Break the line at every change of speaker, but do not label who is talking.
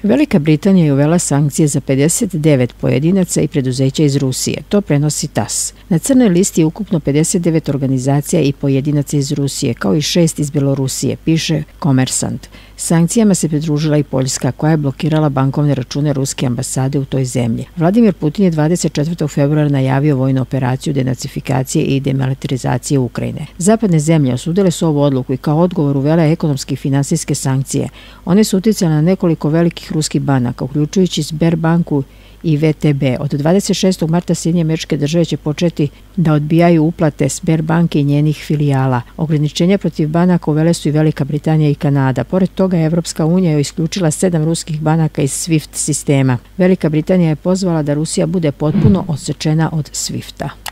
Velika Britanija je uvela sankcije za 59 pojedinaca i preduzeća iz Rusije. To prenosi TASS. Na crnoj listi je ukupno 59 organizacija i pojedinaca iz Rusije, kao i 6 iz Belorusije, piše Kommersant. Sankcijama se pridružila i Poljska, koja je blokirala bankovne račune ruske ambasade u toj zemlji. Vladimir Putin je 24. februara najavio vojnu operaciju denacifikacije i demilitarizacije Ukrajine. Zapadne zemlje osudile su ovu odluku i kao odgovor uvele ekonomske i finansijske sankcije. One su uticale na nekoliko velikih ruskih banaka, uključujući Sberbanku i VTB. Od 26. marta Sjedinjene Američke Države će početi da odbijaju uplate Sberbanke i njenih filijala. Ograničenja protiv banaka uvele su i Velika Britanija i Kanada. Pored toga, Evropska unija je isključila 7 ruskih banaka iz SWIFT sistema. Velika Britanija je pozvala da Rusija bude potpuno odsečena od SWIFT-a.